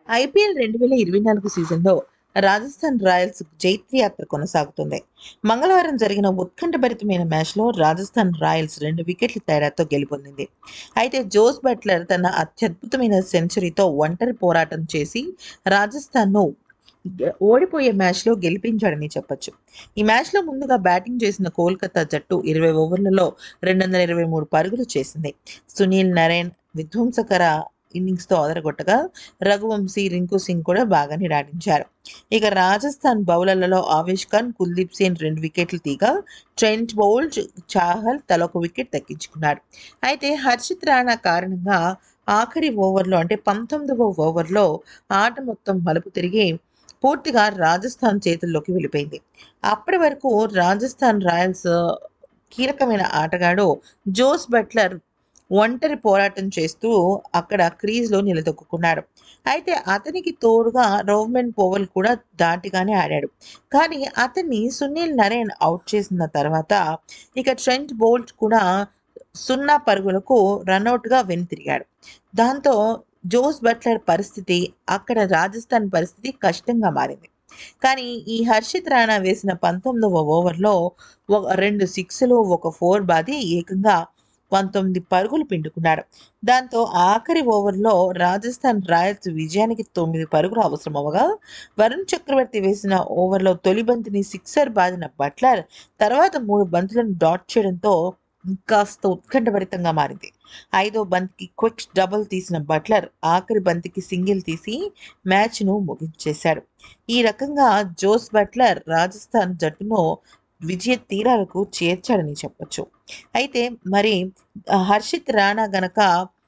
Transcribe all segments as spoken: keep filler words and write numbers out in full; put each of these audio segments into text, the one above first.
IPL రెండు వేల ఇరవై నాలుగు సీజన్లో రాజస్థాన్ రాయల్స్ జైత్రయాత్ర కొనసాగుతుంది. మంగళవారం జరిగిన ఉత్కంఠభరితమైన మ్యాచ్లో రాజస్థాన్ రాయల్స్ రెండు వికెట్ల తేడాతో గెలుపొందింది. అయితే జోస్ బట్లర్ తన అత్యద్భుతమైన సెంచరీతో ఒంటరి పోరాటం చేసి రాజస్థాన్ను గె- ఓడిపోయే మ్యాచ్లో గెలిపించాడని చెప్పొచ్చు. ఈ మ్యాచ్లో ముందుగా బ్యాటింగ్ చేసిన కోల్కతా జట్టు ఇరవై ఓవర్లలో రెండు వందల ఇరవై మూడు పరుగులు చేసింది. సునీల్ నరేన్ విధ్వంసకర ఇన్నింగ్స్తో అదరగొట్టగా రఘువంశీ, రింకు సింగ్ కూడా బాగానే రాణించారు. ఇక రాజస్థాన్ బౌలర్లలో ఆవేష్ ఖాన్, కుల్దీప్ సేన్ రెండు వికెట్లు తీగా ట్రెంట్ బౌల్ట్, చాహల్ తలొక వికెట్ దక్కించుకున్నాడు. అయితే హర్షిత్ రాణా కారణంగా ఆఖరి ఓవర్లో అంటే పంతొమ్మిదవ ఓవర్లో ఆట మొత్తం మలుపు తిరిగి పూర్తిగా రాజస్థాన్ చేతుల్లోకి వెళ్ళిపోయింది. అప్పటి వరకు రాజస్థాన్ రాయల్స్ కీలకమైన ఆటగాడు జోస్ బట్లర్ ఒంటరి పోరాటం చేస్తూ అక్కడ క్రీజ్లో నిలదొక్కున్నాడు. అయితే అతనికి తోడుగా రోవ్మెన్ పోవెల్ కూడా దాటిగానే ఆడాడు. కానీ అతన్ని సునీల్ నరేన్ అవుట్ చేసిన తర్వాత ఇక ట్రెంట్ బోల్ట్ కూడా సున్నా పరుగులకు రన్అట్గా వెనుతిరిగాడు. దాంతో జోస్ బట్లర్ పరిస్థితి అక్కడ రాజస్థాన్ పరిస్థితి కష్టంగా మారింది. కానీ ఈ హర్షిత్ రాణా వేసిన పంతొమ్మిదవ ఓవర్లో ఒక రెండు సిక్స్లు ఒక ఫోర్ బాది ఏకంగా పంతొమ్మిది పరుగులు పిండుకున్నాడు. దాంతో ఆఖరి ఓవర్లో రాజస్థాన్ రాయల్స్ విజయానికి తొమ్మిది పరుగులు అవసరమవగా వరుణ్ చక్రవర్తి వేసిన ఓవర్లో తొలి బంతిని సిక్సర్ బాదిన బట్లర్ తర్వాత మూడు బంతులను డాట్ చేయడంతో కాస్త ఉత్కంఠభరితంగా మారింది. ఐదో బంతికి క్విక్ డబుల్ తీసిన బట్లర్ ఆఖరి బంతికి సింగిల్ తీసి మ్యాచ్ను ముగించేశాడు. ఈ రకంగా జోస్ బట్లర్ రాజస్థాన్ జట్టును విజయ తీరాలకు చేర్చాడని చెప్పొచ్చు. అయితే మరి ఆ, హర్షిత్ రాణా గనక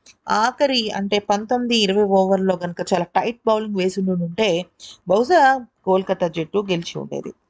ఆఖరి అంటే పంతొమ్మిది ఇరవై ఓవర్లో గనక చాలా టైట్ బౌలింగ్ వేసి ఉంటే బహుశా కోల్కతా జట్టు గెలిచి ఉండేది.